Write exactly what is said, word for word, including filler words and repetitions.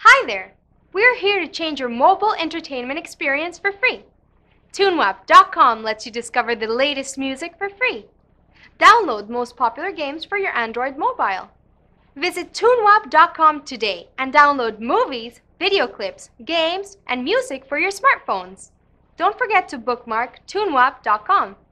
Hi there! We're here to change your mobile entertainment experience for free. Tunewap dot com lets you discover the latest music for free. Download most popular games for your Android mobile. Visit Tunewap dot com today and download movies, video clips, games, and music for your smartphones. Don't forget to bookmark Tunewap dot com.